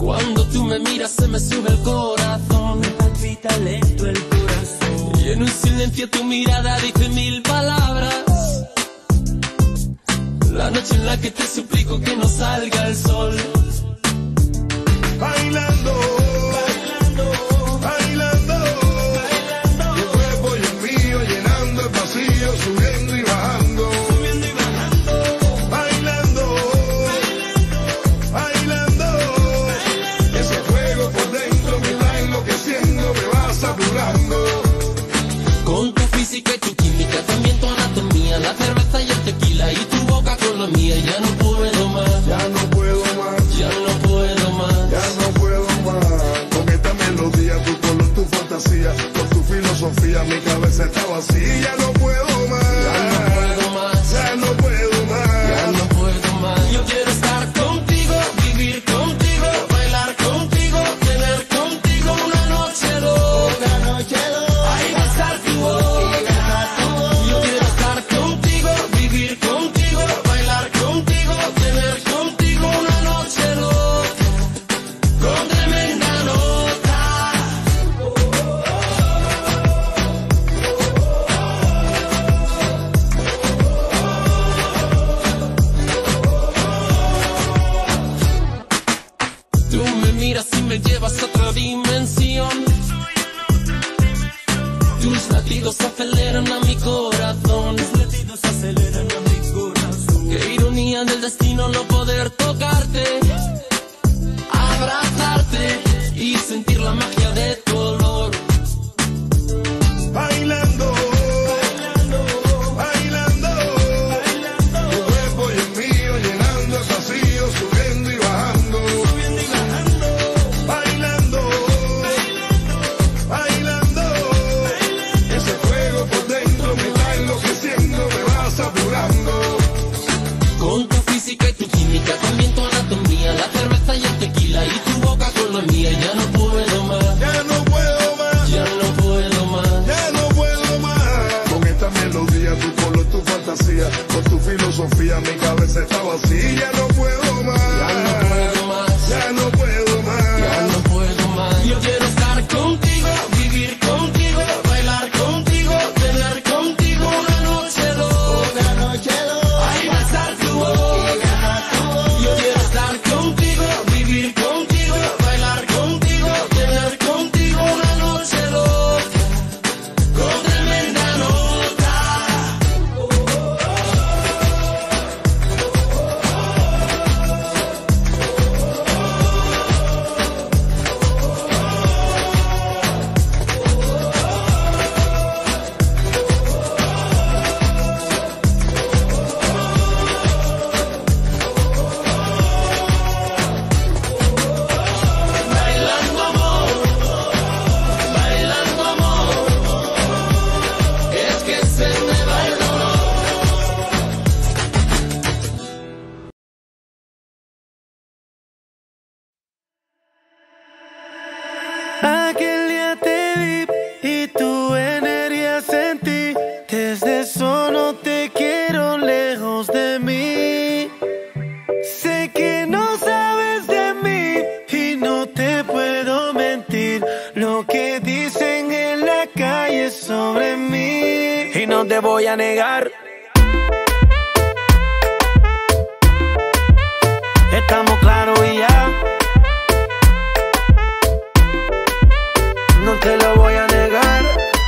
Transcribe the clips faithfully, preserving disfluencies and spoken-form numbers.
Cuando tú me miras se me sube el corazón, me palpita lento el corazón. Y en un silencio tu mirada dice mil palabras. La noche en la que te suplico que no salga el sol. Bailando, bailando, bailando, bailando. Tu cuerpo y el mío llenando el vacío, subiendo y bajando, subiendo y bajando. Bailando, bailando, bailando, bailando. Ese fuego por dentro me va enloqueciendo, me va saturando. Con tu física y tu química, también tu anatomía, la cerveza y el tequila y tu boca con la mía. Ya no puedo más, ya no puedo más, ya no puedo más, ya no puedo más. Con esta melodía, tu color, tu fantasía, con tu filosofía, mi cabeza está vacía. Ya no puedo más, ya no puedo más, ya no puedo más, ya no puedo más. Yo quiero estar contigo, vivir contigo, bailar contigo, tener contigo una noche loca, una noche loca. Ahí va a estar tu boca. Yo quiero estar contigo, vivir contigo, bailar contigo, tener contigo una noche loca, con tremenda nota. Tú me miras y me llevas a otra dimensión. Tus latidos aceleran a mi corazón. Tus latidos aceleran a mi corazón. Qué ironía del destino no poder tocarte, abrazarte y sentir la magia de tu olor. bailando, bailando, bailando, bailando. Tu cuerpo y el mío llenando el vacío, subiendo y bajando, subiendo y bajando. Bailando, bailando, bailando, bailando. Ese fuego por dentro me va enloqueciendo, me va saturando. Con tu física y tu química, también tu anatomía, la cerveza y el tequila y tu boca con la mía. Ya no puedo más, Ya no puedo más, ya no puedo más. ya no puedo más. Con esta melodía, tu color, tu fantasía, con tu filosofía, mi cabeza está vacía. Ya no puedo más, Ya no puedo más, ya no puedo más. ya no puedo más. Yo quiero estar contigo, vivir contigo, bailar contigo, tener contigo una noche loca, una noche loca. Ahí va a estar tu boca. Yo quiero estar contigo, vivir contigo, bailar contigo, tener contigo una noche loca, con tremenda nota. Bailando amor, bailando amor, es que se me va el dolor. Aquel día te vi y tu energía sentí. Desde eso no te quiero lejos de mí. Sé que no sabes de mí y no te puedo mentir. Lo que dicen en la calle sobre mí y no te voy a negar. Estamos claros y ya. No te lo voy a negar.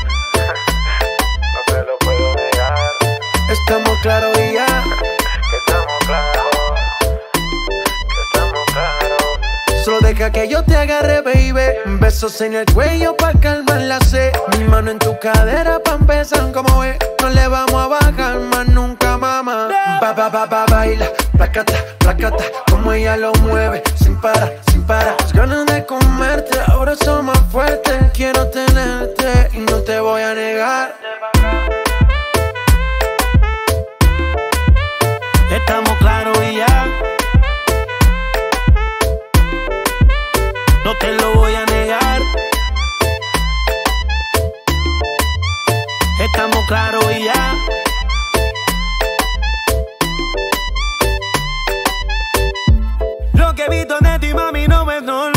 No te lo puedo negar, Estamos claros y ya. que estamos claros, que estamos claros. Solo deja que yo te agarre, baby. Besos en el cuello pa' calmar la sed. Mi mano en tu cadera pa' empezar, como ves. No le vamos a bajar más nunca, mamá. Pa, pa, pa, pa, baila, placata, placata. Como ella lo mueve, sin parar, sin parar. Las ganas de comerte, ahora son más fuertes. Quiero tenerte y no te voy a negar. Estamos claros y ya. No te lo voy a negar. Estamos claros y ya. Lo que he visto de ti, mami, no es normal.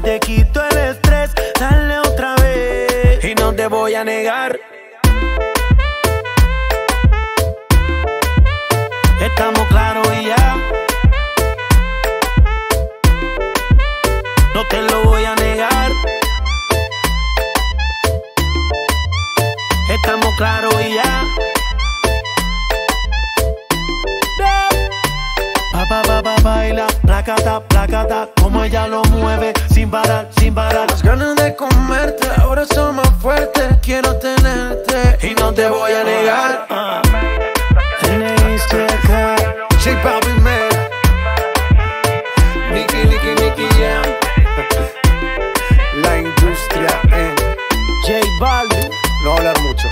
te quito el estrés, dale otra vez. Y no te voy a negar, estamos claros y ya. No te lo voy a negar, estamos claros y ya. Pa, pa, pa, pa, baila, placata, placata, como ella lo mueve, sin parar, sin parar. Las ganas de comerte, ahora son más fuertes. Quiero tenerte y no te voy a negar. uh. J Balvin, man. Nicky, Nicky, Nicky Jam. La industria en J Balvin. no hablar mucho.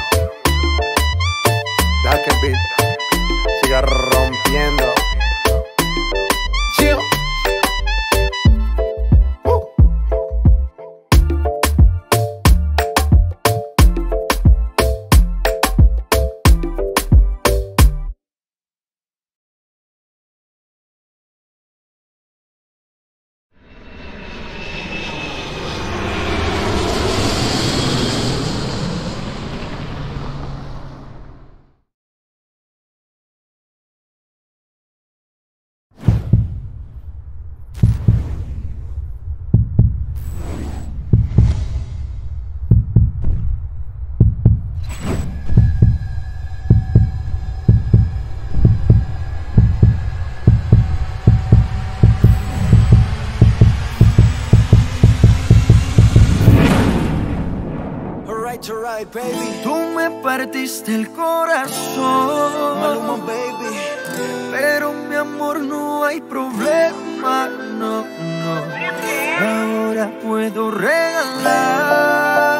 Deja que el beat siga rompiendo. Chill. Uh. Alright, baby. Tú me partiste el corazón, Maluma, baby. Pero mi amor, no hay problema, no, no. Ahora puedo regalar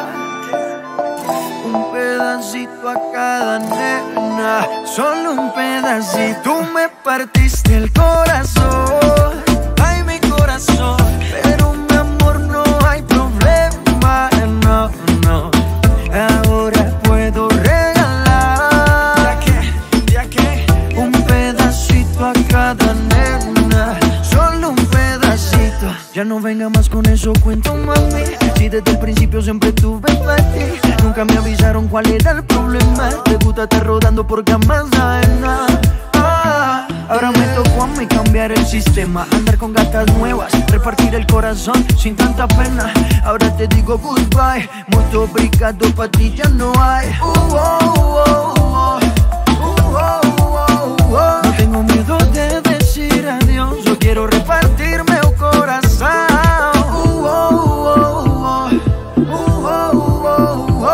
un pedacito a cada nena, solo un pedacito. Tú me partiste el corazón, ay, mi corazón. Pero mi amor, no hay problema, no, no. Ahora puedo regalar, ya que, ya que, un pedacito a cada nena, solo un pedacito. Ya no venga más con eso, cuento, mami. Si desde el principio siempre tuve para ti, nunca me avisaron cuál era el problema. Te gusta estar rodando por camas ajenas. Ah, ahora me tocó a mí cambiar el sistema, andar con gatas nuevas, repartir el corazón sin tanta pena. Ahora te digo goodbye, muito obrigado, pa' ti ya no hay. Uh, oh, oh, oh. Uh, oh, oh, oh. No tengo miedo de decir adiós, yo quiero repartirme el corazón. Uh, oh, oh, oh. Uh, oh, oh,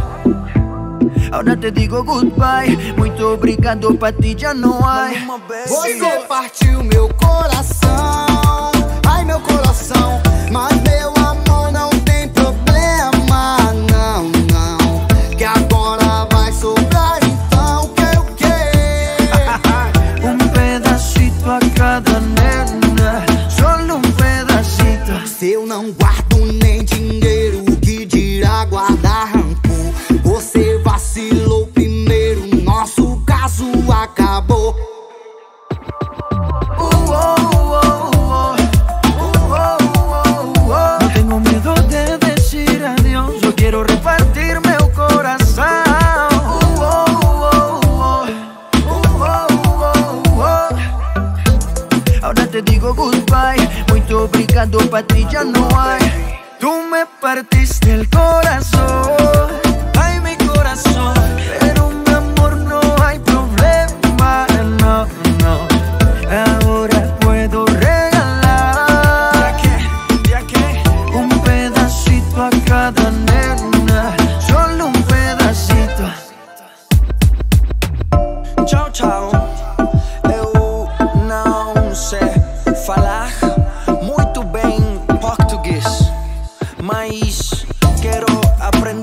oh. Ahora te digo goodbye, muito obrigado, pa' ti já não há. Você partiu meu coração, ai meu coração, mas meu amor não tem problema, não, não, que agora vai sobrar então que o que? Um pedacito a cada nena, solo um pedacito. Se eu não guardo nem dinheiro, que dirá guardar rancor? Você vacilou primeiro, nosso caso acabou. Uh, oh, oh, oh. Uh, oh, oh, oh. No tengo miedo de decir adiós, yo quiero repartirme el corazón. Uh, oh, oh, oh. Uh, oh, oh, oh. Ahora te digo goodbye, muito obrigado, pa' ti ya no hay. Tú me partiste el corazón, ay, mi corazón. Pero mi amor, no hay problema, no, no. Ahora puedo regalar, ya que, ya que, un pedacito a cada nena, solo un pedacito. Tchau, tchau. Eu não sei falar muito bem português, mas quero aprender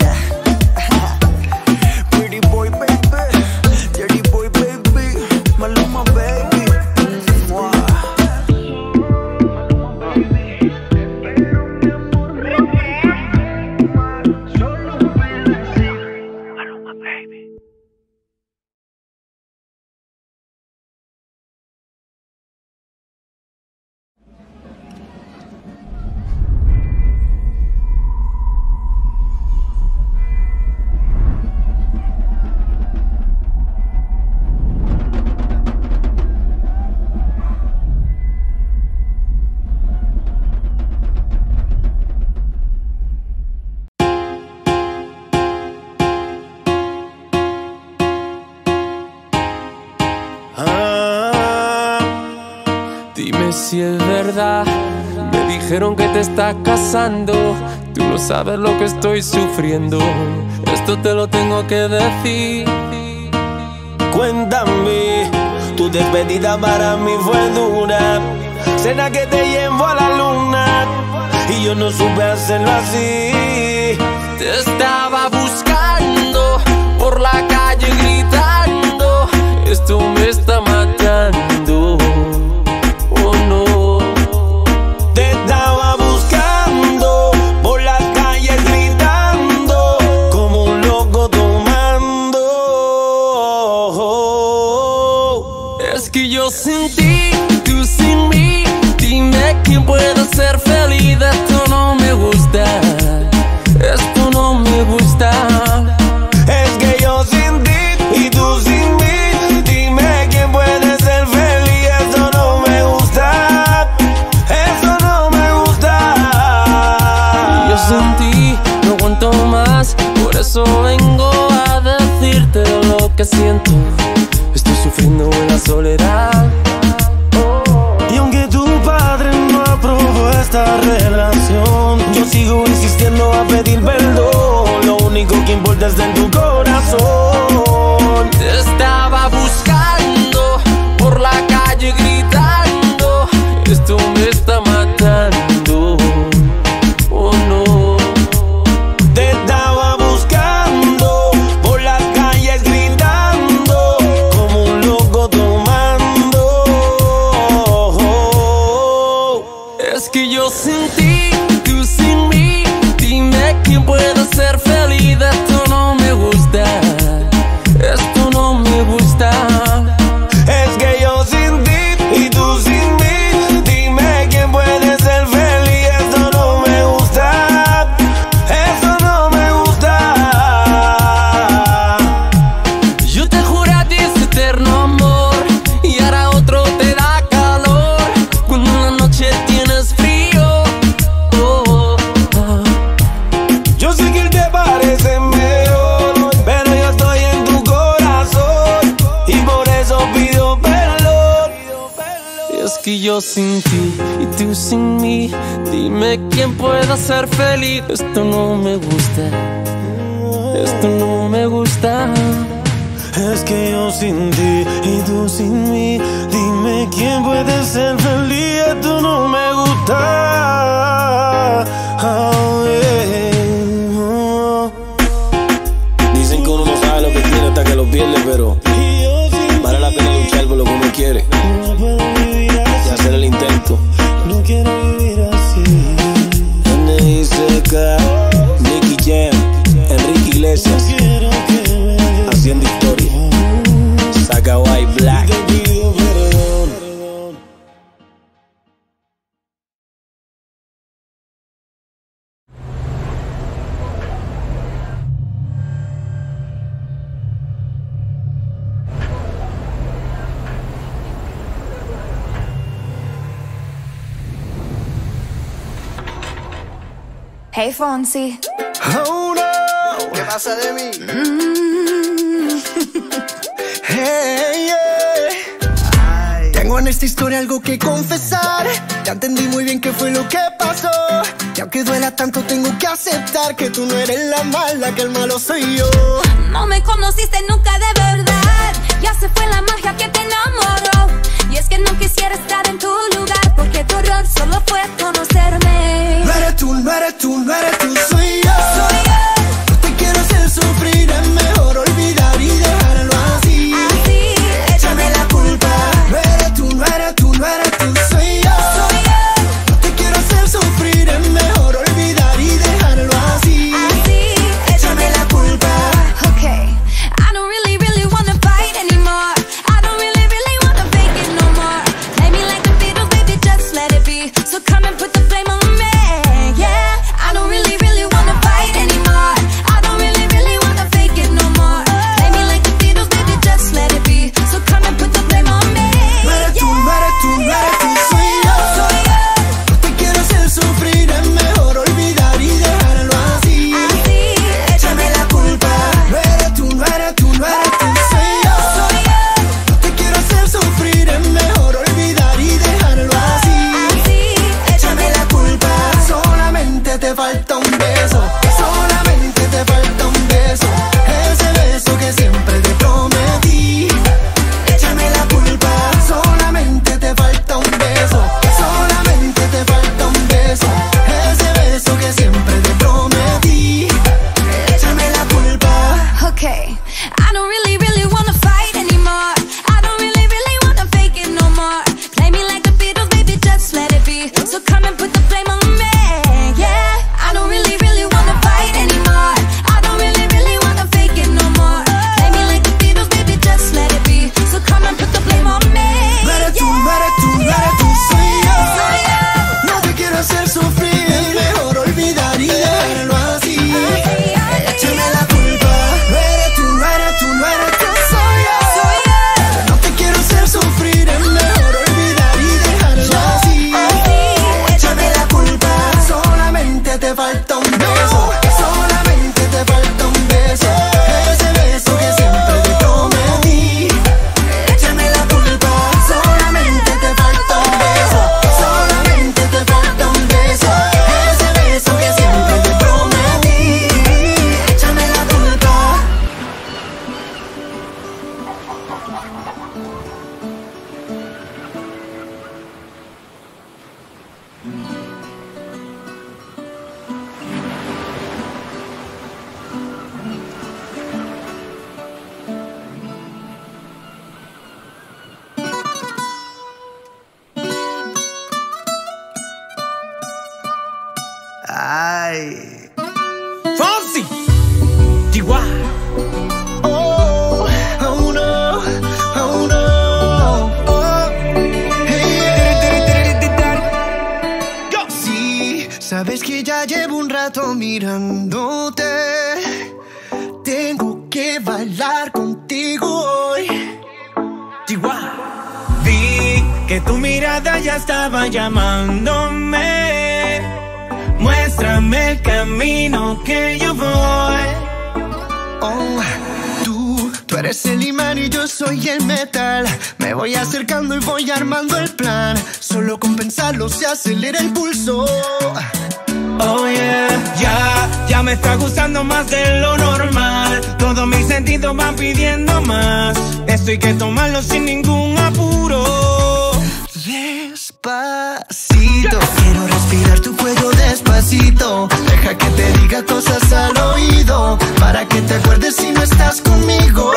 Dime si es verdad. Me dijeron que te estás casando. Tú no sabes lo que estoy sufriendo. Esto te lo tengo que decir. Cuéntame, tu despedida para mí fue dura. Cena que te llevo a la luna y yo no supe hacerlo así. Te estaba buscando por la calle gritando. Esto me está matando. Oh no. Te estaba buscando por las calles gritando como un loco tomando. Es que yo sin ti, tú sin mí. Dime quién puede ser feliz. Esto no me gusta. Esto no me gusta. Es que yo sin ti y tú sin mí. Dime quién puede ser feliz. Esto no me gusta. Esto no me gusta. Yo sin ti no aguanto más. Por eso vengo a decirte lo que siento. Estoy sufriendo en la soledad. Y aunque tu padre no aprobó esta relación, yo sigo insistiendo a pedir perdón. Lo único que importa es en tu corazón. Te estaba buscando por la calle gritando. Esto me está matando. Oh no. Te estaba buscando por las calles gritando como un loco tomando. Es que yo sin ti, tú sin mí. Dime quién puede ser feliz. Esto no me gusta. Esto no me gusta. Es que yo sin ti y tú sin mí. Dime quién puede ser feliz. Esto no me gusta. Esto no me gusta. Yo te juré a ti ese eterno amor y ahora otro te da calor cuando en la noche tienes frío. Oh, oh, oh. Yo sé que él te parece mejor, pero yo estoy en tu corazón y por eso pido perdón. Es que yo sin ti y tú sin mí. Dime quién pueda ser feliz. Esto no me gusta. Esto no me gusta. Es que yo sin ti y tú sin mí. Dime quién puede ser feliz. Esto no me gusta. Oh, yeah. Oh. Dicen que uno no sabe lo que tiene hasta que lo pierde, pero vale la pena luchar por lo que uno quiere y hacer el intento. No quiero vivir así. N I C K, Nicky Jam, Enrique Iglesias, haciendo historia. Saca White Black. Hey Fonsi. Oh no. ¿Qué pasa de mí? Hey, yeah. Tengo en esta historia algo que confesar. Ya entendí muy bien qué fue lo que pasó. Y aunque duela tanto tengo que aceptar que tú no eres la mala, que el malo soy yo. No me conociste nunca de verdad. Ya se fue la magia que te enamoró. Y es que no quisiera estar en tu lugar, porque tu error solo fue conocerme. No eres tú, no eres tú, no eres tú, soy yo. Soy yo. No te quiero hacer sufrir, es mejor olvidar y dejarlo así. Así, Échame la culpa. No eres tú, no eres tú, no eres tú, soy yo. soy yo. No te quiero hacer sufrir, es mejor olvidar y dejarlo así. Así, Échame la culpa. okay. I don't really, really wanna fight anymore. I don't really, really wanna fake it no more. Play me like the Beatles, baby, just let it be. So come and put the flame on me, yeah. I don't really, really Ay. Fonsi, Chihuahua. Oh, oh no, oh no. Oh, hey, yeah. Sí, sabes que ya llevo un rato mirándote. Tengo que bailar contigo hoy. Chihuahua. Vi que tu mirada ya estaba llamándome. Muéstrame el camino que yo voy. Oh, tú, tú eres el imán y yo soy el metal. Me voy acercando y voy armando el plan. Solo con pensarlo se acelera el pulso. Oh yeah, ya, ya me está gustando más de lo normal. Todos mis sentidos van pidiendo más. Esto hay que tomarlo sin ningún apuro. Despacito, quiero respirar tu cuello despacito. Deja que te diga cosas al oído, para que te acuerdes si no estás conmigo.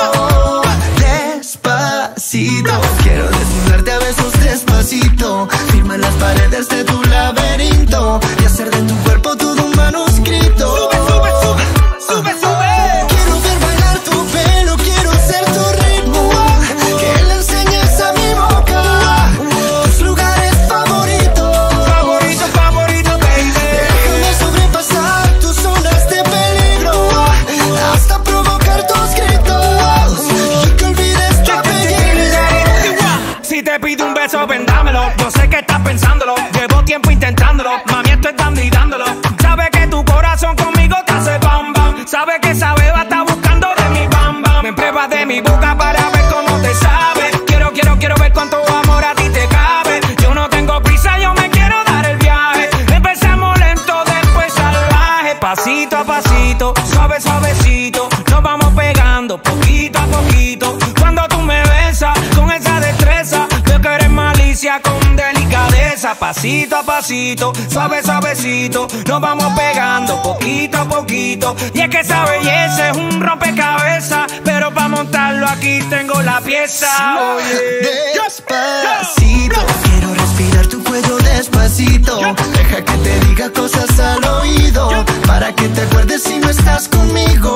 Despacito, quiero desnudarte a besos despacito. Firma las paredes de tu laberinto y hacer de tu cuerpo todo un manuscrito. Sube, sube, sube, sube, sube. Quiero ver bailar tu pelo, quiero ser tu ritmo. Que le enseñes a mi boca tus lugares favoritos. Favorito, favorito, baby. Déjame sobrepasar tus zonas de peligro hasta provocar tus gritos y que olvides tu apellido. Si te pido un beso, vendámelo. Yo sé que estás pensándolo. Llevo tiempo intentándolo. Mami, esto es dando y dándolo. Sabe que tu corazón conmigo te hace bam bam. Sabe que esa beba está buscando de mi bam bam. Me pruebas de mi boca para ver cómo te sabe. Quiero, quiero, quiero ver cuánto amor a ti te cabe. Yo no tengo prisa, yo me quiero dar el viaje. Empezamos lento, después salvaje. Pasito a pasito, suave, suavecito. Nos vamos pegando poquito a poquito. Cuando tú me besas con esa destreza, veo que eres malicia con delicadeza. Pasito a pasito, suave, suavecito. Nos vamos pegando poquito a poquito. Y es que esa belleza es un rompecabezas, pero para montarlo aquí tengo la pieza. Oye, Despacito, quiero respirar tu cuello despacito. Deja que te diga cosas al oído, para que te acuerdes si no estás conmigo.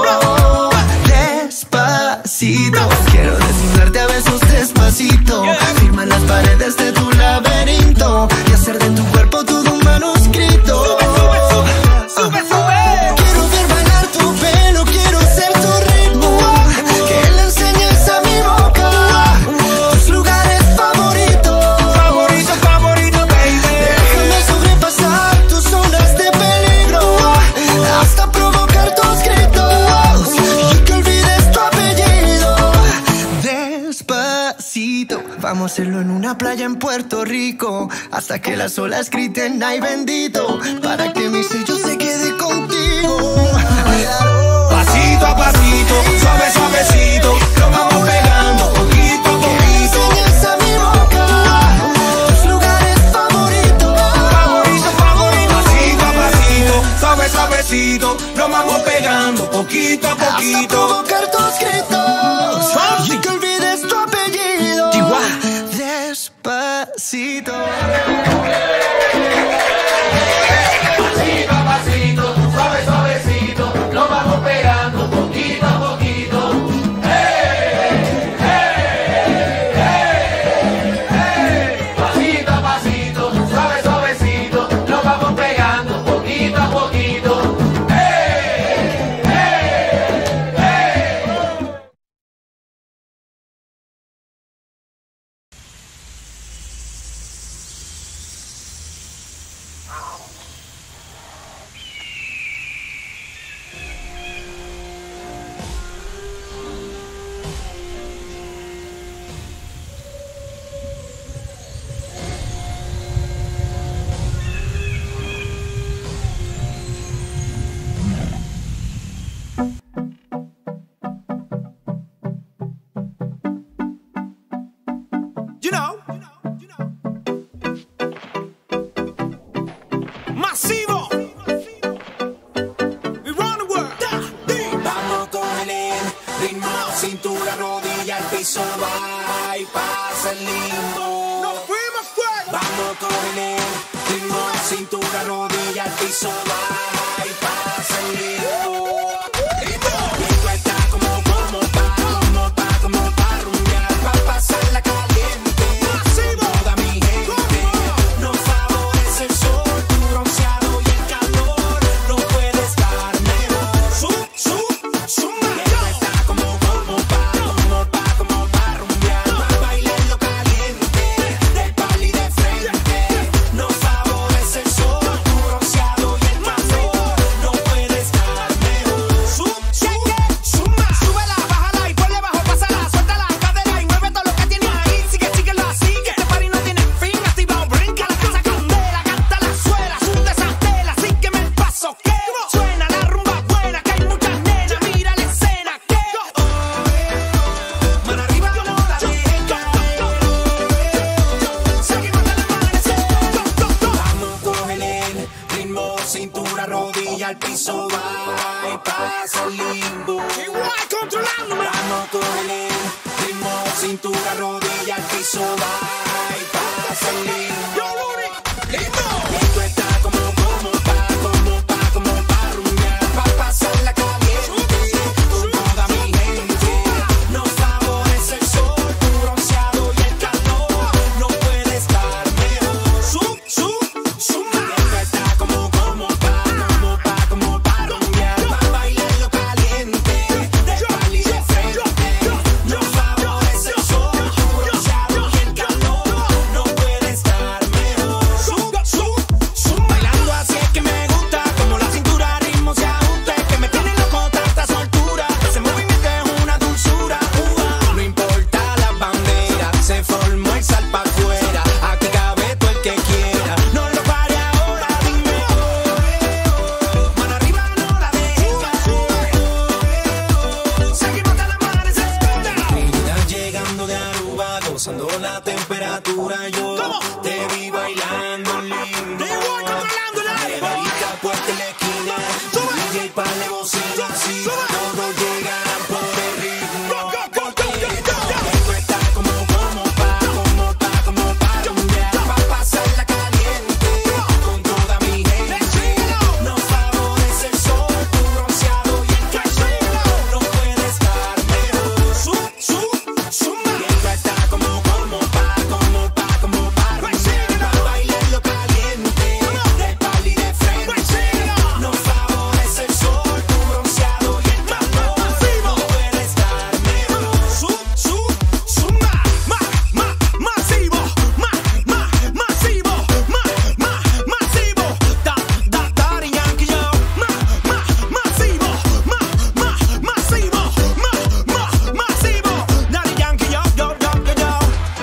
Despacito, quiero desnudarte a besos despacito. Firma las paredes de tu laberinto y hacer de tu cuerpo todo un manuscrito. sube, sube, sube, sube. Quiero ver bailar tu pelo, quiero ser tu ritmo. Que le enseñes a mi boca tus lugares favoritos. Favorito, favorito, baby. Déjame sobrepasar tus zonas de peligro hasta provocar tus gritos y que olvides tu apellido. Despacito, vamos a hacerlo en una playa en Puerto Rico, hasta que las olas griten ay bendito, para que mi sello se quede contigo. Pasito a pasito, suave, suavecito. Nos vamos pegando poquito a poquito. Enseñas a mi boca tus lugares favoritos. Favorito, favorito. Pasito a pasito, suave, suavecito. Nos vamos pegando poquito a Hasta poquito. provocar tus gritos y que olvides tu apellido. Chihuahua. Despacito. Pasito a pasito, suave, suavecito. Nos vamos pegando poquito a poquito. Pasito a pasito, suave, suavecito. Nos vamos pegando poquito a poquito. piso baja y pasa el limbo. Y tú estás como, como pa, como pa, como pa rumbear, pa pasarla caliente. Toda mi gente, no favorece el sol, tu bronceado y el calor, no puede estar mejor. Sub, sub, suma. Y tú estás como, como pa, como pa, como pa rumbear, pa bailar lo caliente, del pali de frente. No favorece el sol, tu bronceado y el calor, no puede estar mejor. Sub, sub, suma. Súbela, bájala y ponle bajo, pásala, suelta la cadera y mueve todo lo que tienes ahí. Sigue, síguelo así, que este party no tiene fin. Activa o brinca la casa candela, canta la suela, sunde esa tela, sígueme el paso que suena la rumba buena, que hay muchas nenas, mira la escena que mano arriba no la dejes caer. Seguimos hasta el amanecer. Vamos, cógele el ritmo, cintura, rodilla al piso, va y pasa el limbo. Igual controlándome. Vamos, cógele el ritmo, cintura, rodilla al piso, va y pasa el limbo. Y tú estás como, como pa, como pa, como pa rumbear, pa pasarla caliente, con toda mi gente. No favorece el sol, tu bronceado y el calor, no puede estar mejor. Sub, sub, suma. Y tú estás como, como pa, como pa, como pa rumbear, pa bailar lo caliente, del pali de frente. No favorece el sol, tu bronceado y el calor, no puede estar mejor. Sub, sub, suma. Bailando así es que me gusta, como la cintura al ritmo se ajusta, es que me tiene loco tanta soltura, ese movimiento es una dulzura. Ua. No importa la bandera, se formó el sal pa' afuera, aquí cabe todo el que quiera. No lo pare ahora, dime oh, oh. Mano arriba no la dejes caer. Seguimos hasta el amanecer. Mira, llegando de Aruba, gozando la temperatura, yo te vi bailando lindo. Neverita, puerta en la esquina, D J pa'le bocina, así todos llegan por el ritmo. Porque tú estás como, como pa, como pa, como pa rumbear, pa pasarla caliente, con toda mi gente. No favorece el sol, tu bronceado y el calor, no puede estar mejor. Sub, sub, suma. Y tú estás como, como pa, como pa, como pa rumbear, pa bailar lo caliente, del pali de frente. No favorece el sol, tu bronceado y el calor, no puede estar mejor. Sub, sub, suma. Ma, ma, masivo, ma, ma, masivo, ma, ma, masivo. Da, da, Daddy Yankee, yo. Ma, ma, masivo, ma, ma, masivo, ma, ma, masivo. Daddy Yankee, yo, yo, yo, yo, yo.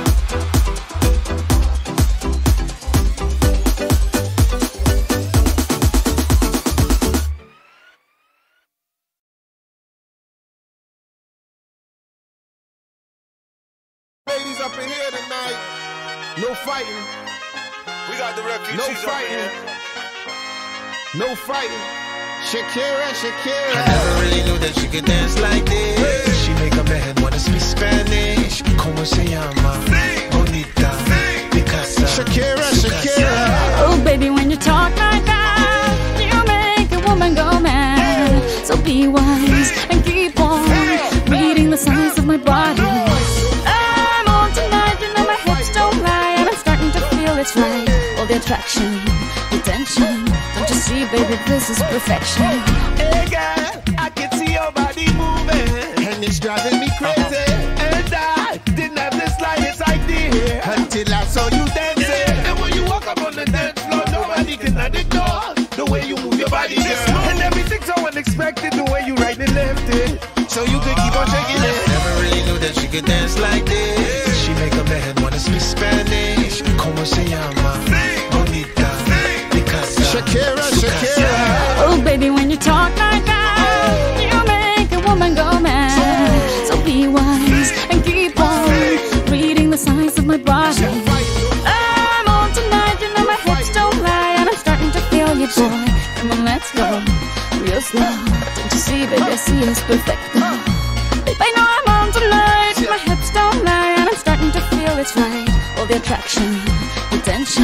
Ladies up in here tonight. No fighting. We got the refugees No up fighting. here. No fighting. Shakira, I Shakira. never really knew that she could dance like this. She make a man wanna speak Spanish. Como se llama? Bonita, Picasa, Shakira, su Shakira. casa. Oh, baby, when you talk like that, you make a woman go mad. So be wise and keep on reading the signs of my body. I'm on tonight, you know my hips don't lie, and I'm starting to feel it's right. All the attraction, the tension. Don't you see, baby, this is perfection. Hey girl, I can see your body moving, And it's driving me crazy. and I didn't have the slightest idea Until I saw you dancing. And when you walk up on the dance floor, nobody can ignore the way you move your body, girl. And everything's so unexpected, the way you right and left it, So you could keep on shaking it. Never really knew that she could dance like this. She make a man wanna speak Spanish. Como se llama? Bonita, Picasa, Shakira, su casa. Shakira. Oh, baby, when you talk like that, you make a woman go mad. So be wise and keep on reading the signs of my body. I'm on tonight, you know my hips don't lie, and I'm starting to feel you, boy. Come on, let's go real slow. Don't you see, baby, I see it's perfect. Babe, I know I'm on tonight, my hips don't lie, and I'm starting to feel it's right. All the attraction, the tension.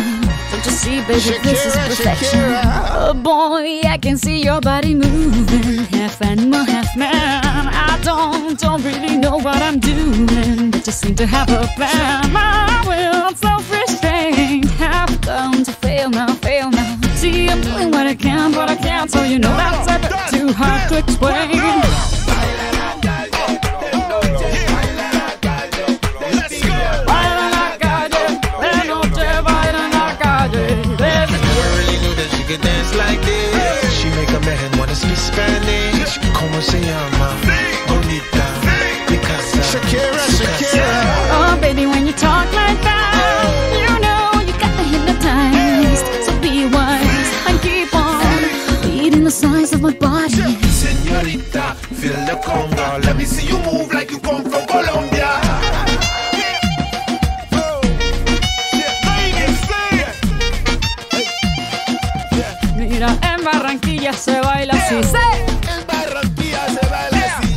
Don't you see, baby, this is perfection. Oh boy, I can see your body moving, half animal, half man. I don't, don't really know what I'm doing, but just seem to have a plan. My will, self-restraint, have come to fail now, fail now. See, I'm doing what I can, but I can't, so you know that's a bit too hard to explain. Dance like this. She make a man wanna speak Spanish. Como se llama? Bonita. Picasa. Shakira, Shakira. Oh, baby, when you talk like that, you know you got me hypnotized. So be wise and keep on beating the size of my body. Señorita, feel the conga. Let me see you move like you come from Colombia. Mira, en Barranquilla se baila así. En Barranquilla se baila así.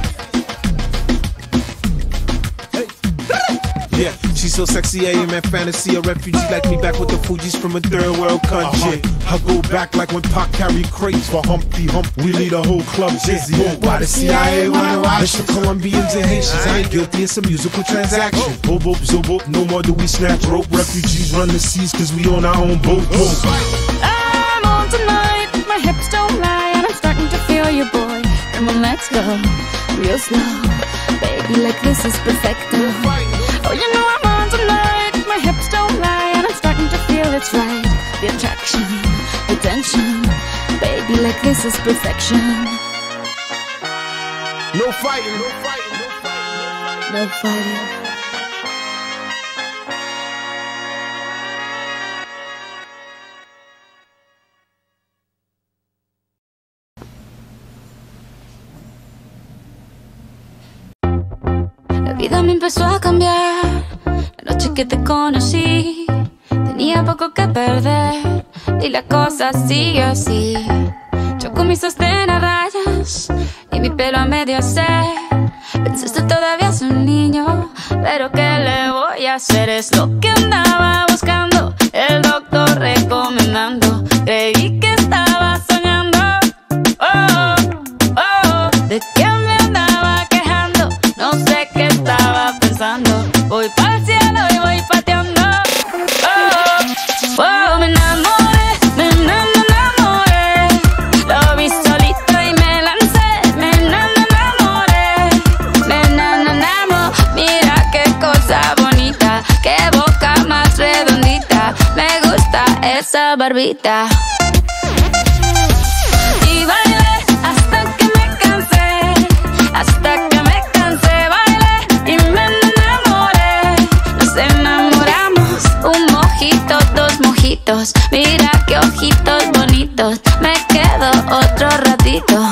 Yeah, she's so sexy, I am in fantasy. A refugee like me back with the Fugees from a third world country. I go back like when Pac carried crates for Humpty Hump. We lead a whole club dizzy. Why the C I A wanna watch? It's the Colombians and Haitians. I ain't guilty, it's a musical transaction. Bobo, zobo, no more do we snatch rope. Refugees run the seas cause we on our own boat. I'm on tonight, my hips don't lie, and I'm starting to feel you, boy. Come on, let's go, real slow. Baby, like this is perfecto. Oh, you know I'm on tonight, my hips don't lie, and I'm starting to feel it's right. The attraction, the tension. Baby, like this is perfection. No fighting, no fighting, no fighting. No fighting. La vida me empezó a cambiar la noche que te conocí. Tenía poco que perder y la cosa sigue así. Yo con mi sostén a rayas y mi pelo a medio hacer. Pensaste todavía es un niño, pero ¿qué le voy a hacer? Es lo que andaba buscando, el doctor recomendando. Creí que estaba soñando. Oh, oh, ¿de qué me andaba quejando? No sé qué estaba pensando. Voy pa'l cielo y voy pateando. Oh, oh, me enamoré, me enamoré. Lo vi solito y me lancé. Me enamoré, me enamoré. Mira qué cosa bonita, qué boca más redondita. Me gusta esa barbita. Y bailé hasta que me cansé, hasta que me cansé, bailé y me enamoré. Nos enamoramos, un mojito, dos mojitos. Mira qué ojitos bonitos, me quedo otro ratito.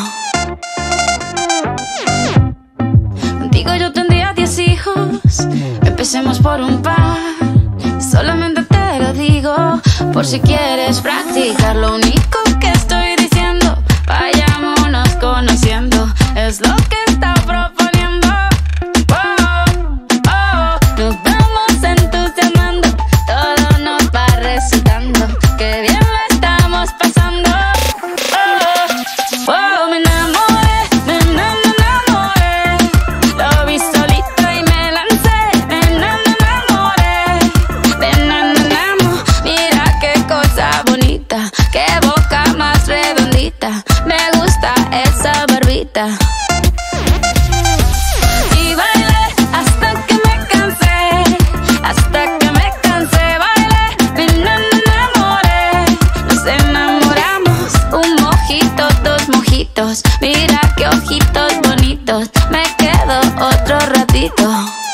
Contigo yo tendría diez hijos, empecemos por un par. Solamente te lo digo, por si quieres practicar. Lo único que estoy diciendo, vayámonos conociendo, es lo que está proponiendo. Oh, oh, nos vamos entusiasmando, todo nos va resultando, que bien lo estamos pasando. Oh, oh, me enamoré, me enamoré. Lo vi solito y me lancé. Me enamoré, me enamoré. Mira qué cosa bonita, qué boca más redondita. Me gusta esa barbita. Y bailé hasta que me cansé, hasta que me cansé, bailé, me enamoré. Nos enamoramos, un mojito, dos mojitos. Mira qué ojitos bonitos, me quedo otro ratito.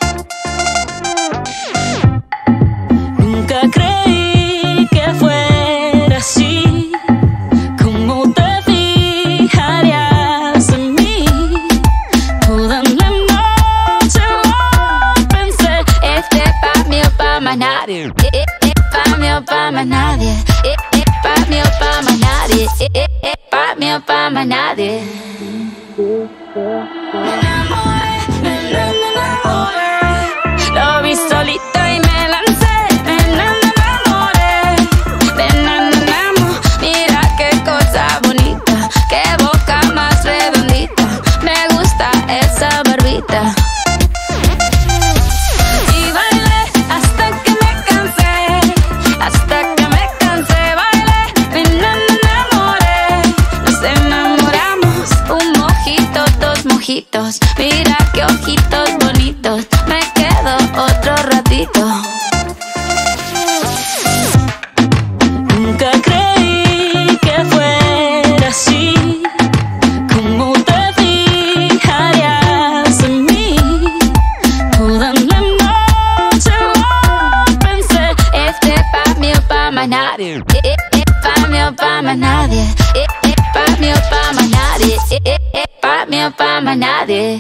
Nunca creí que fuera así, como te fijarías en mí. Toda la noche lo pensé, este pa' mí o pa' más nadie. Eh, eh, pa' mí o pa' más nadie. Eh, eh, pa' mí o pa' más nadie. Eh, eh, eh, pa' mí o pa' más nadie. Me enamoré, me enamoré. Lo vi solito y me lancé. Me enamoré, ojitos, mira qué ojitos bonitos. Me quedo otro ratito. Nunca creí que fuera así, como te fijarías en mí. Toda la noche lo pensé, este pa' mí o pa' más nadie, pa' mí o pa' más nadie, pa' mí o pa' más nadie, pa' mí o pa' más nadie.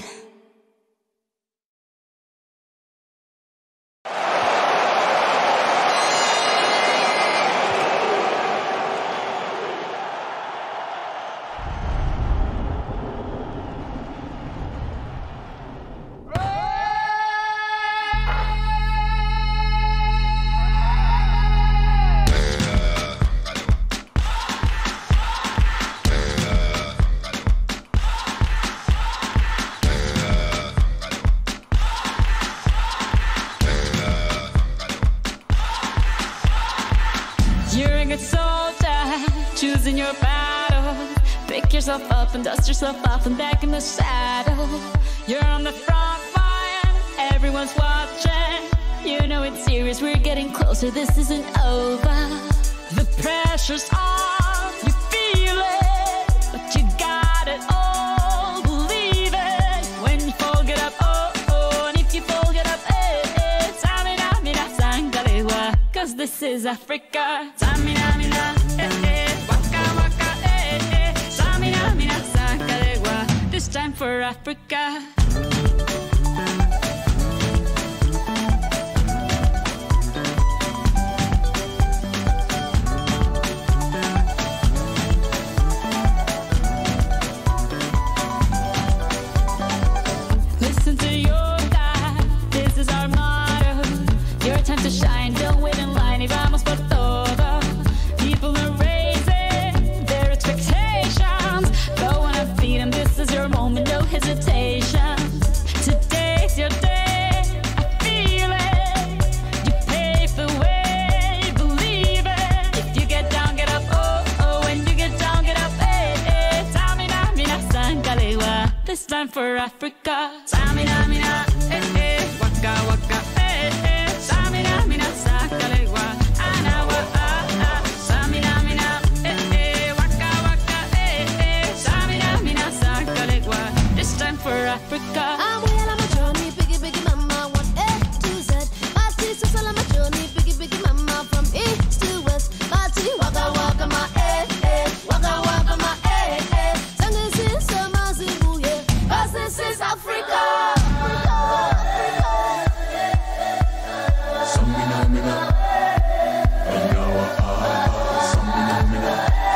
Choosing your battle, pick yourself up and dust yourself off and back in the saddle. You're on the front line, everyone's watching. You know it's serious, we're getting closer, this isn't over. The pressure's on, you feel it, but you got it all, believe it. When you fall, get up, oh, oh, and if you fall, get up, eh, eh. Samina, mina, sangalewa, cause this is Africa. Samina, mina, eh, eh. This time for Africa. Listen to your God, this is our motto. Your time to shine, don't wait in line. Y vamos por todo. People are raising their expectations. Go on and feed them, this is your moment, no hesitation. Today's your day, I feel it. You pave the way, believe it. If you get down, get up, oh, oh. When you get down, get up, eh, eh. Samina, mina, sangalewa. This time for Africa. Samina, mina, eh, eh. Waka, waka, eh, eh. Samina, mina, sangalewa. Anawa, ah, ah. Samina, mina, eh, eh. Waka, waka, eh, eh. Samina, mina, sangalewa. This time for Africa. I'm well on my journey, biggie, biggie mama, one A to Z. My sisters all on my journey, biggie, biggie mama, from east to west. My tea, waka, waka, my eh, eh. Waka, waka, my eh, eh. Sangin' since summer, Zimbabwe, yeah. 'Cause this is Africa. Samina, mina, Anawa, ah, Samina, mina,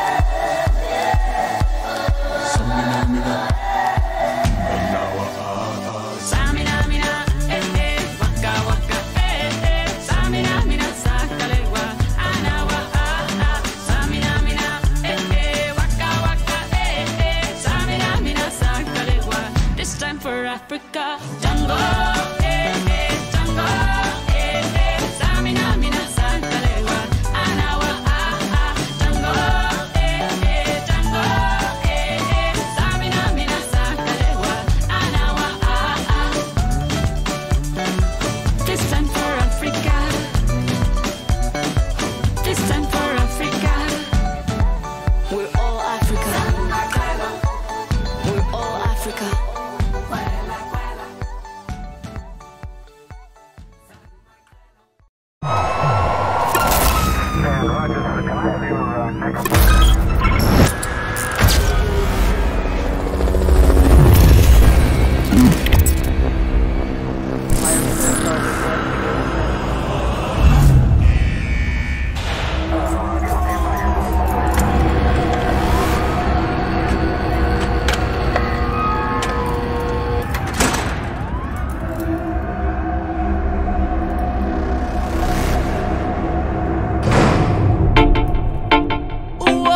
Samina, mina, Anawa, ah, Samina, mina, eh, eh. Waka, waka, eh, eh. Samina, mina, sangalewa. Anawa, ah, ah. Samina, mina, eh, eh. Waka, waka, eh, eh. Samina, mina, sangalewa. This time for Africa. Jungle, eh, eh. Jungle, eh, eh. Samina, mina, sangalewa. Anawa, ah, ah. Jungle, eh, eh. Jungle, eh, eh. Samina, mina, sangalewa. Anawa, ah, ah. This time for Africa. This time for Africa. We're all Africa. We're all Africa. Ooh,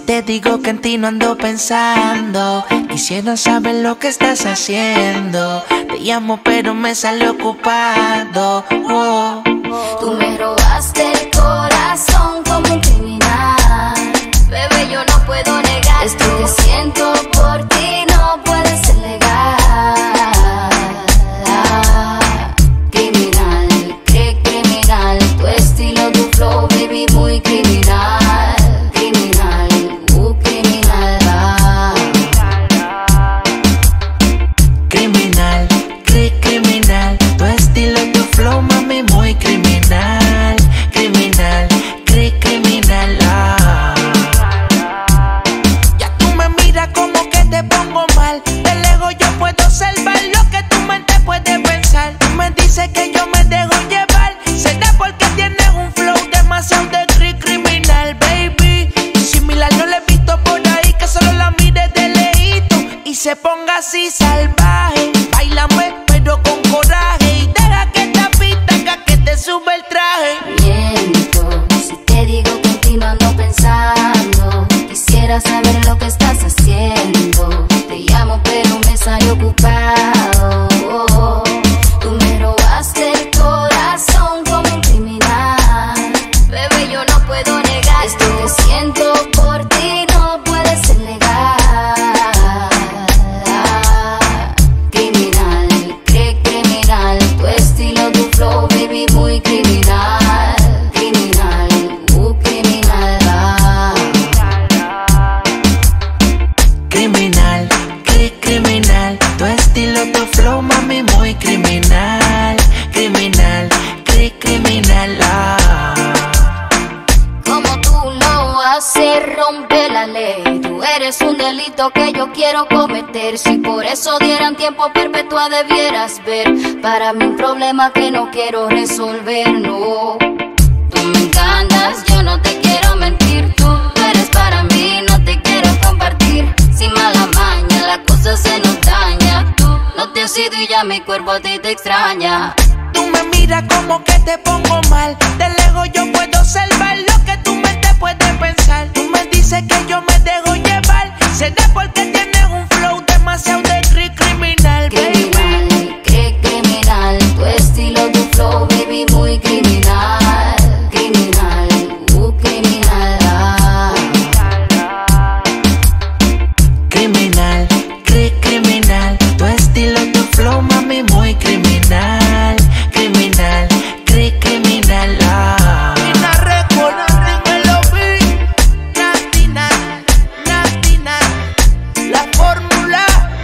te digo que en ti no ando pensando, quisiera saber lo que estás haciendo. Te llamo pero me sale ocupado. Oh. Tú me robaste el corazón como un criminal. Bebé, yo no puedo negar esto que siento por ti, no puede ser legal. Criminal, qué criminal, tu estilo, tu flow, baby, muy criminal. Criminal, uh, criminal. Ah. Criminal, cri criminal, tu estilo, tu flow, mami, muy criminal. Criminal, cri criminal. Ah. Ya tú me miras como que te pongo mal. De lejos yo puedo observar lo que tu mente puede pensar. Tú me dices que yo me dejo llevar, será porque tienes un flow demasiado de cri criminal, baby. Similar no lo he visto por ahí, que solo la mire de lejito y se ponga así salvaje. Báilame pero con coraje y deja que esta pista haga que te sube el traje. Miento si te digo que en ti no ando pensando, quisiera saber lo que estás haciendo. Te llamo pero me sale ocupado. Oh, tú me robaste el corazón como un criminal. Bebé, yo no puedo negar esto que siento por ti, no puede ser legal. Criminal, qué criminal, tu estilo, tu flow, baby, muy criminal. Criminal, uh, criminal. Ah. Criminal, cri criminal, tu estilo, tu flow, mami, muy criminal. Criminal, cri criminal. Ah. Como tú lo haces, rompe la ley. Tú eres un delito que yo quiero cometer. Si por eso dieran tiempo perpetua debieras ver. Para mí un problema que no quiero resolver, no. Tú me encantas, yo no te quiero mentir. Tú eres para mí, no te quiero compartir. Sin mala maña, la cosa se nos daña. Tú no te has ido y ya mi cuerpo a ti te extraña. Tú me miras como que te pongo mal. De lejos yo puedo observar lo que tu mente puede pensar. Tú me dices que yo me dejo llevar, será porque tienes un flow demasiado de cri criminal, baby. Criminal, qué criminal, tu estilo, tu flow, baby, muy criminal. Criminal, uh, criminal. Ah. Criminal, cri criminal, tu estilo, tu flow, mami, muy criminal. Criminal, cri criminal. Ah. Mina record, dímelo, vi. Natina, Natina, la fórmula.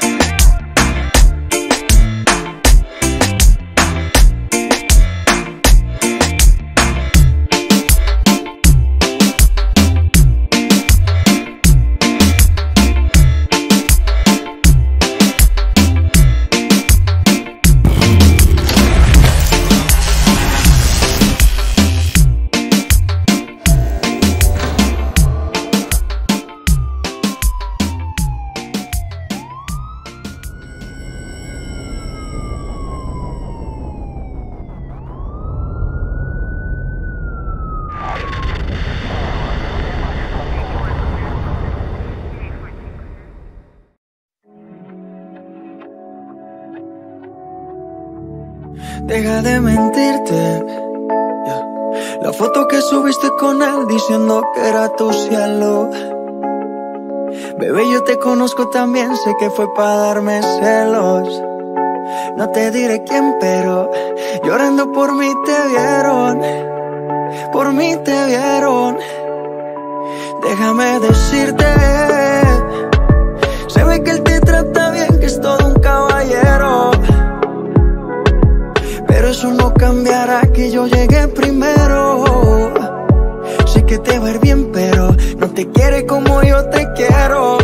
Deja de mentirte, yeah. La foto que subiste con él diciendo que era tu cielo. Bebé, yo te conozco también, sé que fue para darme celos. No te diré quién, pero llorando por mí te vieron. Por mí te vieron. Déjame decirte, se ve que él te trata bien, que es todo un caballero. Pero eso no cambiará que yo llegué primero. Sé que te va a ir bien, pero no te quiere como yo te quiero.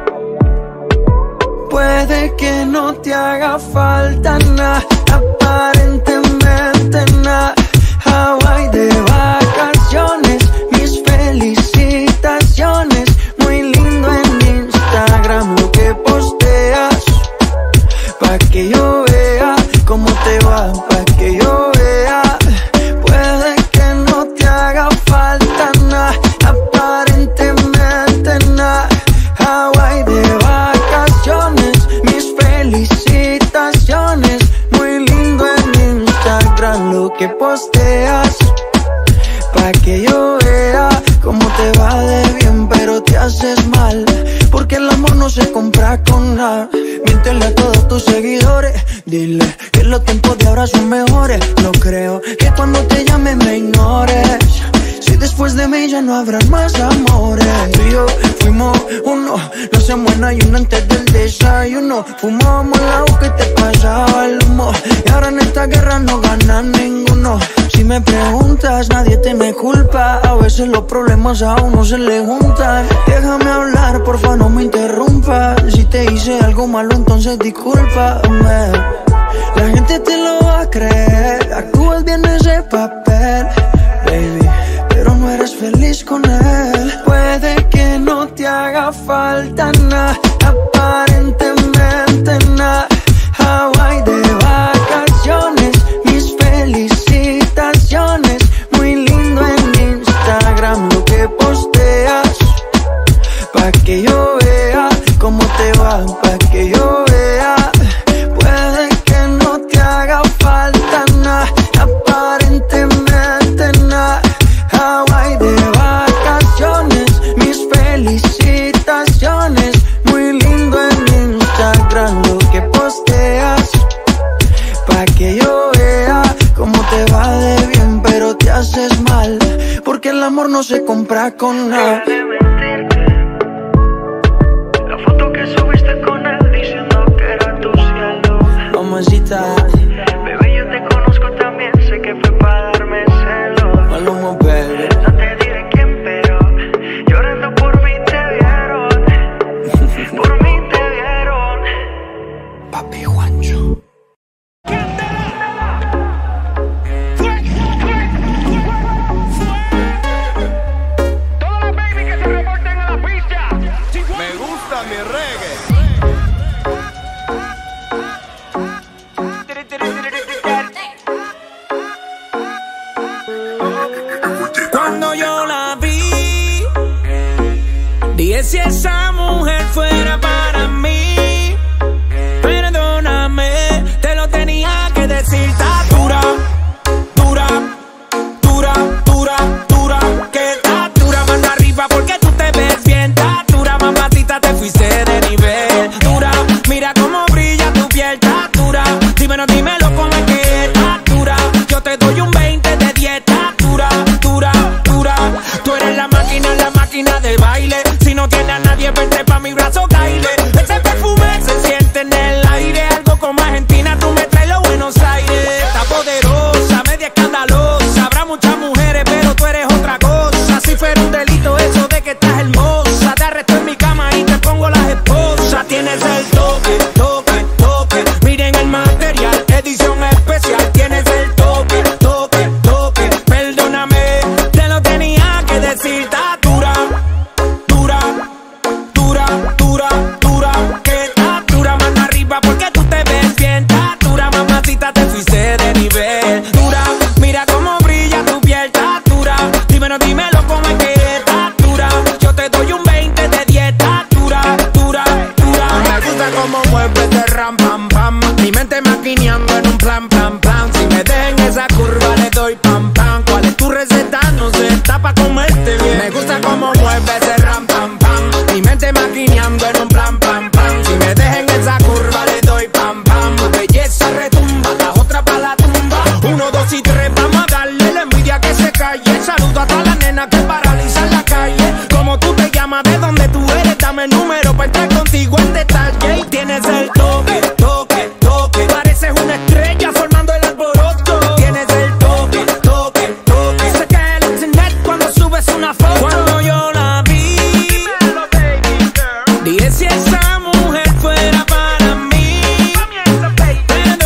Puede que no te haga falta nada, aparentemente nada. Hawaii de vacaciones, mis felicitaciones. Muy lindo en Instagram lo que posteas, pa' que yo vea cómo te va, pa' que yo vea. Puede que no te haga falta nada, aparentemente nada. posteas, pa' que yo vea cómo te va de bien, pero te haces mal, porque el amor no se compra con nada. Miéntele a todos tus seguidores, dile que los tiempos de ahora son mejores. No creo que cuando te llame me ignores, si después de mí ya no habrá más amores. Tú y yo fuimos uno, no se muera y uno antes del desayuno. Fumábamos el agua que te pasaba el humo, y ahora en esta guerra no gana ninguno. Si me preguntas, nadie te me culpa, a veces los problemas a uno se le juntan. Déjame hablar, porfa, no me interrumpas. Si te hice algo malo, entonces discúlpame. La gente te lo va a creer, actúas bien ese papel, baby, pero no eres feliz con él. Puede que no te haga falta nada, aparentemente nada. Hawaii de vacaciones, mis felicitaciones. Muy lindo en Instagram lo que posteas, pa' que yo vea cómo te va, pa' que yo vea. Puede que no te haga falta nada, aparentemente nada. Hawaii de vacaciones, mis felicitaciones. Muy lindo en Instagram lo que posteas, pa' que yo vea cómo te va de bien, pero te haces mal, porque el amor no se compra con nada. La foto que subiste con él diciendo que era tu cielo. Mamacita, bebé, yo te conozco también, sé que fue para darme celos. Maluma, baby. No te diré quién, pero llorando por mí te vieron. Por mí te vieron. Papi Juancho. Me gusta mi reggae. Cuando yo la vi, dije si esa mujer fuera para mí. Perdóname, te lo tenía que decir. Está dura, dura, dura, dura, dura. Que está dura, mano arriba porque tú te ves bien. Está dura, mamacita, te fuiste de nivel. Dura, mira cómo brilla tu piel. Está dura, dímelo, dímelo cómo es que está dura. Yo te doy un veinte de dieta. Dura, dura, dura. Tú eres la máquina, la máquina de baile. Si no tiene a nadie, vente pa' mi brazo, caile. Ese perfume se siente en el aire. Algo como Argentina, tú me traes los Buenos Aires. Está poderosa, media escandalosa. Habrá muchas mujeres, pero tú eres otra cosa. Si fuera un delito eso de que estás hermosa, te arresto en mi cama y te pongo las esposas. Tienes el toque, toque, toque. Miren el material, edición especial. Tienes el toque, toque, toque. Perdóname, te lo tenía que decir. Está dura, dura, dura, dura, dura. Que está dura, mano arriba porque tú te ves bien. Está dura, mamacita, te fuiste de nivel. Dura, mira cómo brilla tu piel. Está dura, dímelo, dímelo cómo es que está dura. Yo te doy un veinte de dieta. Dura, dura, dura. Me gusta cómo mueves de ram, pam, pam. Mi mente maquineando en un plan, plan, plan. Si me dejen esa curva le doy pam, pam. ¿Cuál es tu receta? No sé, está pa' comerte bien. Me gusta cómo mueves de ram, pam, pam. Mi mente maquineando en un plan, plan, plan. Si me dejen esa curva le doy pam, pam. Tu belleza retumba, la otra pa' la tumba. Uno, dos y tres, vamos a darle la envidia que se calle. Saludo a todas las nenas que paralizan la calle. Como tú te llamas, de dónde tú eres, dame el número pa' entrar contigo en detalle. Y tienes el toque, toque, toque. Pareces una estrella formando el alboroto. Tienes el toque, toque, toque. Se cae el internet cuando subes una foto. Cuando yo la vi, dije si esa mujer fuera para mí.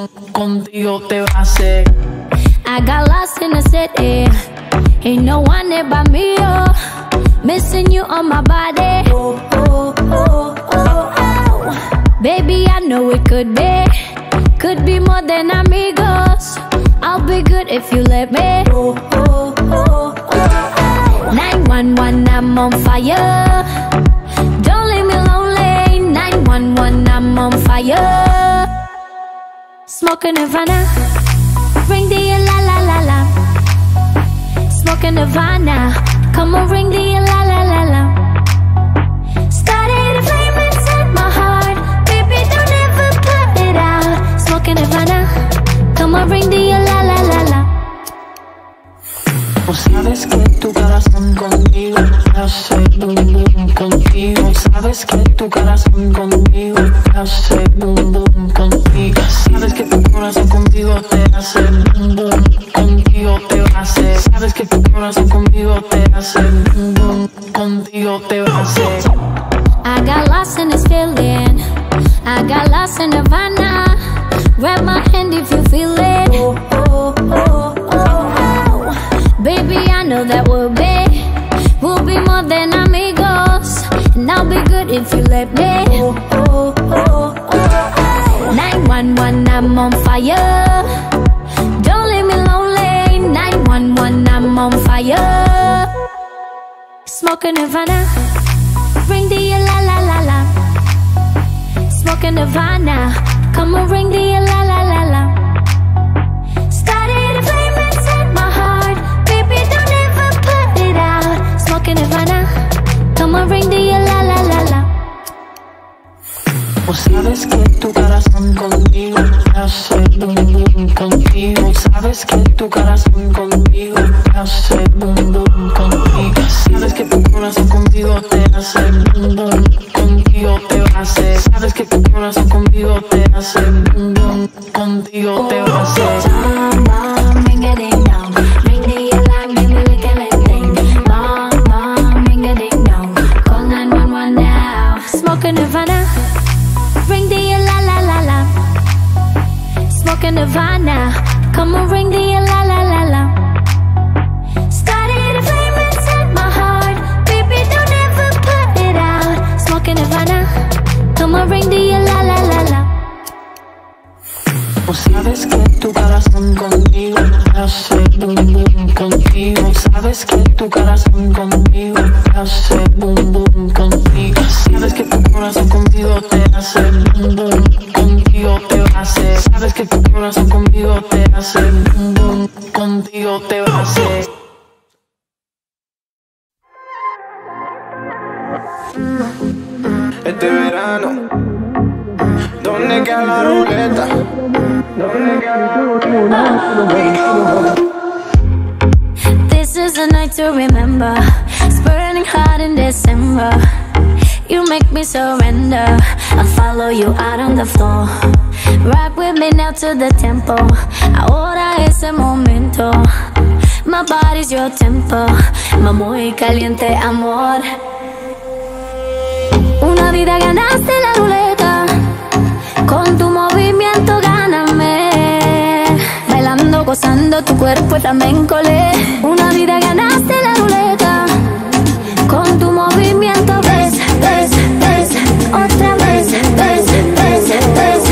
contigo te va a hacer. I got lost in the city, ain't no one there but me, oh. Missing you on my body, oh, oh, oh, oh, oh. Baby, I know it could be, could be more than amigos. I'll be good if you let me, oh, oh, oh, oh, oh. nine one one, I'm on fire, don't leave me lonely. nine one one, I'm on fire. Smoking Havana, ring the la la la la. Smoking Havana, come on, ring the la la la la. Started a flame inside my heart, baby, don't ever put it out. Smoking Havana, come on, ring the la la la la. Tú sabes que tu corazón conmigo hace boom boom contigo. Sabes que tu corazón conmigo hace boom boom contigo. Sabes que tu corazón conmigo te hace boom boom contigo te va a hacer. Sabes que tu corazón conmigo te hace boom boom contigo te va a hacer. I got lost in this feeling, I got lost in Havana. Grab my hand if you feel it. Oh, oh, oh, oh, oh. Baby, I know that we'll be, we'll be more than amigos. And I'll be good if you let me. Oh, oh, oh, oh, oh. nine one one, I'm on fire, don't leave me lonely. nine one one, I'm on fire. Smoking Havana, ring the la la la la. Smoking Havana, come on, ring the la la la la. Started a flame inside my heart, baby, don't ever put it out. Smoking Havana, come on, ring the la la la la. Tú sabes que tu corazón conmigo hace boom boom contigo. Sabes que tu corazón conmigo hace boom boom contigo. Sabes que tu corazón conmigo te hace boom boom contigo te va a hacer. Sabes que tu corazón conmigo te hace boom boom contigo te va a hacer. Bom, bom, ring a ding dong, ring the alarm, give me like a little. Bom, bom, ring a ding dong, call nine one one now. Smoking Havana, ring the la la la la. Smoking Havana, come on, ring the la la la la. Started a flame inside my heart, baby, don't ever put it out. Smoking Havana, come on, ring the la la la la. Tú sabes que tu corazón conmigo hace boom boom contigo. Sabes que tu corazón conmigo hace boom boom contigo. Sabes que tu corazón conmigo te hace boom boom contigo te va a hacer. Sabes que tu corazón conmigo te hace boom boom contigo te va a hacer. Este verano, ¿dónde queda la ruleta? ¿Dónde queda la ruleta? This is a night to remember. It's burning hot in December. You make me surrender. I'll follow you out on the floor. Rock with me now to the tempo. Ahora es el momento. My body's your tempo. My muy caliente amor. Una vida ganaste la ruleta. Con tu movimiento gáname. Bailando, gozando tu cuerpo flamenco le. Una vida ganaste la ruleta. Con tu movimiento ves, ves, ves. Otra vez, ves, ves, ves.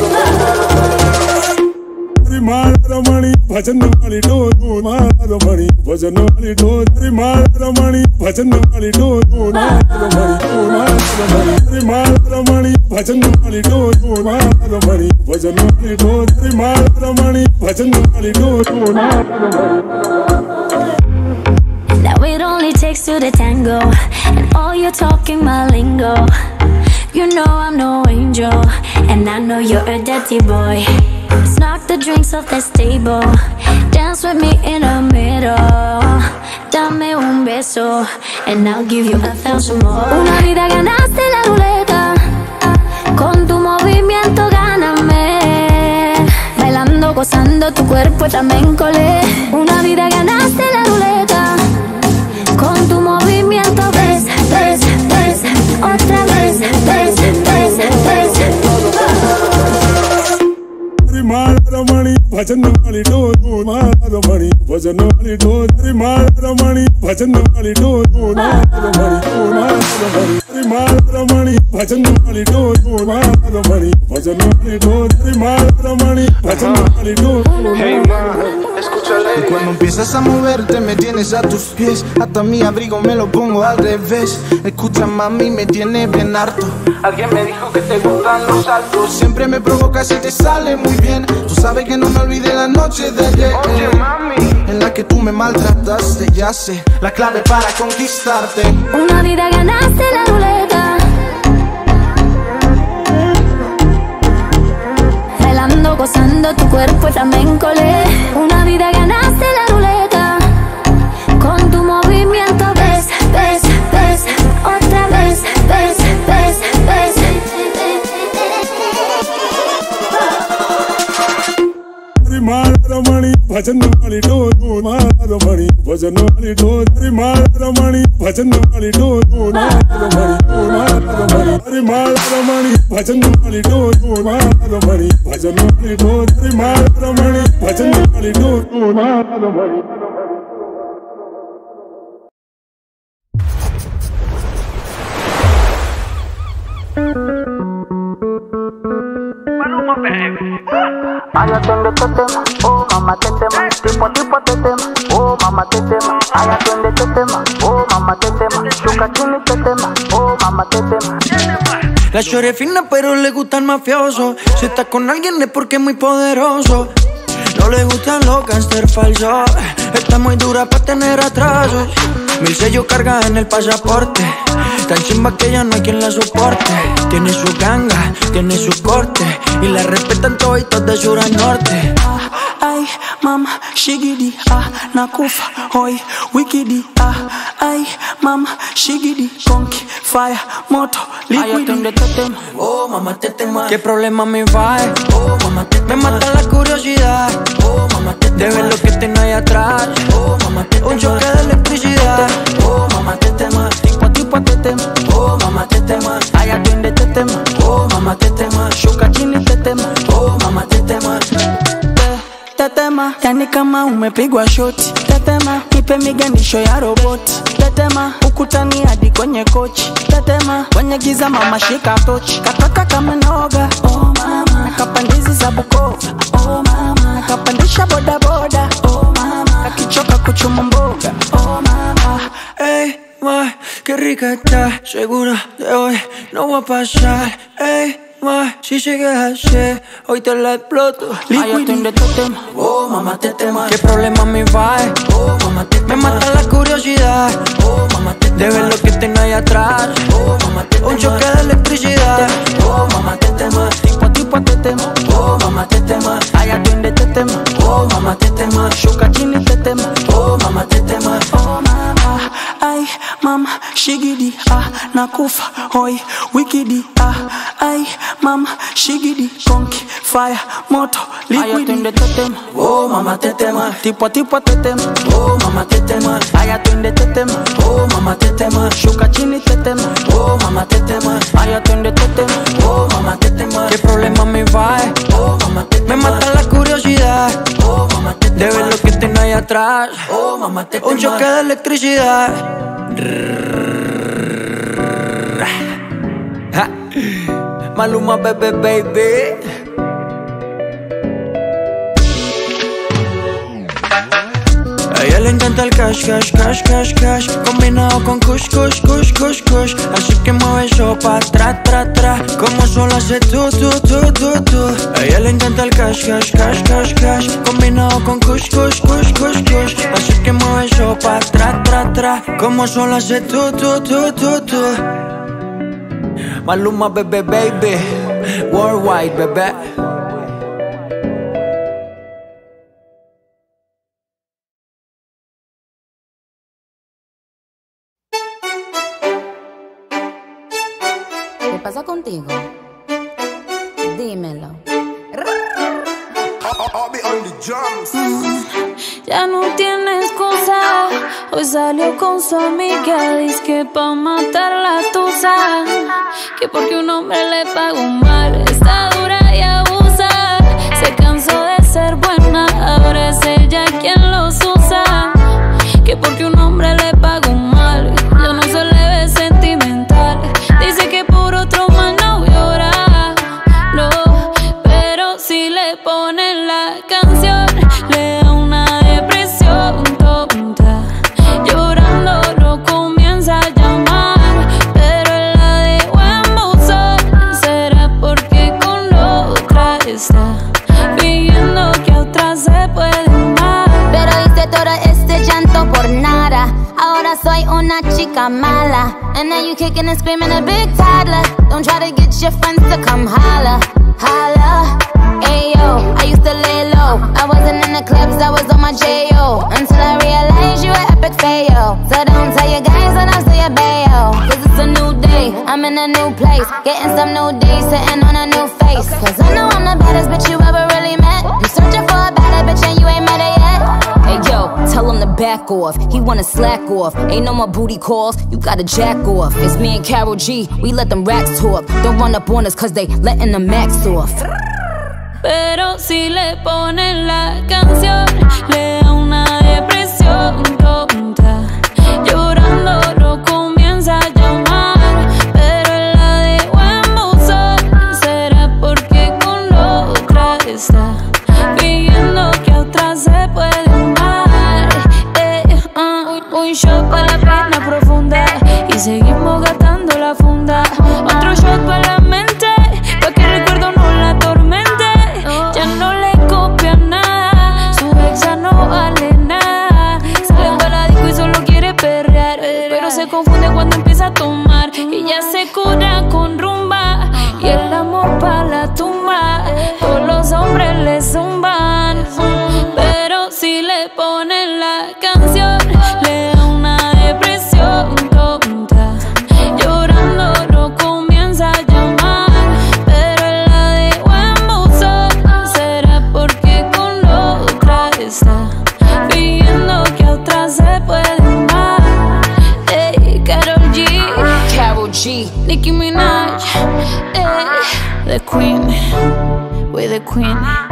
Ramaramani, Bhajanamani, do, do, Ramaramani, Bhajanamani, do, Ramaramani, Bhajanamani, do, do, Ramaramani, do, Ramaramani, Bhajanamani, do, do, Ramaramani, Bhajanamani, do, Ramaramani, Bhajanamani, do, do, Ramaramani. Now it only takes two to tango, and all you're talking my lingo. You know I'm no angel, and I know you're a dirty boy. Let's knock the drinks off this table. Dance with me in the middle. Dame un beso, and I'll give you a thousand more. Una vida ganaste la ruleta. Con tu movimiento gáname. Bailando, gozando tu cuerpo flamenco le. Una vida ganaste la ruleta. Con tu movimiento ves, ves, ves. Otra vez, ves, ves, ves. Rima भजन वाली डो डो मार मणि भजन वाली डो तेरी मार मणि भजन वाली डो डो मार मणि डो मार मणि तेरी मार मणि भजन वाली डो डो मार मणि भजन वाली डो तेरी मार मणि भजन वाली डो Hey man, escúchale. Y cuando empiezas a moverte me tienes a tus pies. Hasta mi abrigo me lo pongo al revés. Escucha mami, me tiene bien harto. Alguien me dijo que te gustan los saltos. Siempre me provocas y te sale muy bien. Tú sabes que no me olvidé la noche de ayer. Oye mami, en la que tú me maltrataste. Ya sé, la clave para conquistarte. Una vida ganaste la ruleta. Bailando, gozando tu cuerpo flamenco le. Una vida ganaste la ruleta. Con tu movimiento ves, ves, ves. Otra vez, ves, ves, ves. मणि भजन वाली डो डो मार मणि भजन वाली डो तेरी मार मणि भजन वाली डो डो मार मणि डो मार मणि तेरी मार मणि भजन वाली डो डो मार मणि भजन वाली डो तेरी मार मणि भजन वाली डो डो मार मणि Ay, atiende este tema, oh mamá te tema, tipo a tipo te tema, oh mamá te tema. Ay, atiende este tema, oh mamá te tema, chuca chini te tema, oh mamá te tema. La shorty es fina pero le gusta el mafioso. Si está con alguien es porque es muy poderoso. No le gustan los gangster falsos. Está muy dura para tener atrasos. Mil sellos carga en el pasaporte. Tan chimba que ya no hay quien la soporte. Tiene su ganga, tiene su corte. Y la respetan toditos de sur a norte. Ay, mama, shigidi, ah, nakufa, hoy, wikidi, ah, ay, mama, shigidi, conky, fire, moto, liquidi. Ay, atiende este tema, oh mamá te tema. ¿Qué problema me va? Oh mamá te tema. Me mata la curiosidad, oh mamá te tema. De ver lo que tengo ahí atrás, oh mamá te tema. Un choque de electricidad, oh mamá te tema. Tipo a tipo te tema, oh mamá te tema. Ay, atiende este tema, oh mamá te tema. Shuka chini te tema, oh mamá te tema. Tetema, yani kama umepigwa shoti. Tetema, nipe miganisho ya roboti. Tetema, ukutani hadi kwenye kochi. Tetema, kwenye giza mama shika tochi. Kataka kama noga, oh mama. Nakapandizi za Bukova, oh mama. Nakapandisha boda boda, oh mama. Kakichoka kuchuma mboga, oh mama. Ey, ma, qué rica está. Segura de hoy no va a pasar. Ey, ma, si sigues así, hoy te la exploto. Ay, atiende este tema, oh mamá te tema. ¿Qué problema me va? Oh mamá te tema. Me mata la curiosidad, oh mamá te tema. De ver lo que tengo ahí atrás, oh mamá te tema. Un choque de electricidad, oh mamá te tema. Tipo a tipo te tema, oh mamá te tema. Ay, atiende este tema, oh mamá te tema. Shuka chini te tema, oh mamá te tema. Oh mama, ay, mama, shigidi, ah, nakufa, hoy, wikidi, ah, ay, mama, shigidi, conky, fire, moto, liquidi. Ay, atiende este tema, oh mamá te tema. Tipo a tipo te tema, oh mamá te tema. ay, atiende este tema, oh mamá te tema. shuka chini te tema, oh mamá te tema. ay, atiende este tema, oh mamá te tema. ¿Qué problema me va? Oh mamá te tema. Me mata la curiosidad, oh mamá te tema. De ver lo que tengo ahí atrás, oh mamá te tema. Un choque de electricidad. Ja. Maluma, baby, baby. A ella le encanta el cash, cash, cash, cash, cash. Combinado con kush, kush, kush, kush, kush. Así que mueve eso pa' tra, tra, tra. Como solo hace tú, tú, tú, tú, tú. A ella le encanta el cash, cash, cash, cash, cash. Combinado con kush, kush, kush, kush, kush. Así que mueve eso pa' tra, tra, tra. Como solo hace tú, tú, tú, tú, tú. Maluma, baby, baby. Worldwide, bebé. ¿Qué pasa contigo? Dímelo. Mm, ya no tiene excusa. Hoy salió con su amiga. Dice que pa' matar la tusa. Que porque un hombre le pagó mal. Está dura y abusa. Se cansó de ser buena, ahora es ella quien los usa. Que porque un hombre le pagó mal, ya no se le ve sentimental. Dice que por otro mal no llora, no, pero si le ponen la canción, le da una depresión tonta. Llorando lo comienza a llamar, pero él la dejó en buzón. Será porque con otra está fingiendo que a otra se puede amar. Pero hice todo este llanto por nada. Ahora soy una chica mala. And now you kicking and screaming a big toddler. Don't try to get your friends to come holla, holla. Ayo, I used to lay low. I wasn't in the clubs, I was on my J O. Until I realized you were epic fail. So don't tell your guys when I say a bail. Cause it's a new day, I'm in a new place. Getting some new days, sitting on a new face. Cause I know I'm the baddest bitch you ever really met. I'm searching for a better bitch and you ain't met her yet. Hey yo, tell him to back off. He wanna slack off. Ain't no more booty calls. You gotta jack off. It's me and Karol G. We let them racks talk. Don't run up on us cause they letting the max off. Pero si le ponen la canción, le da una depresión tonta. Llorando lo comienza a llamar, pero él la dejó en buzón. Será porque con otra está fingiendo que a otra se puede amar. Eh, uh, un shot para la pena profunda y seguimos gastando la funda. Otro shot para la mente, pa' que el recuerdo no la atormente. Ya no le copia nada, su ex ya no vale nada. Sale para la disco y solo quiere perrear, pero se confunde cuando empieza a tomar. Y ya se cura con rumba y el amor pa' la tumba. Todos los hombres le zumban, pero si le ponen la canción, le da una depresión tonta. Llorando lo comienza a llamar, pero él la dejó en buzón. Será porque con otra está fingiendo que a otra se puede amar. Ey, Karol G, Karol G, Nicki Minaj, ey, the queen, we're the queen.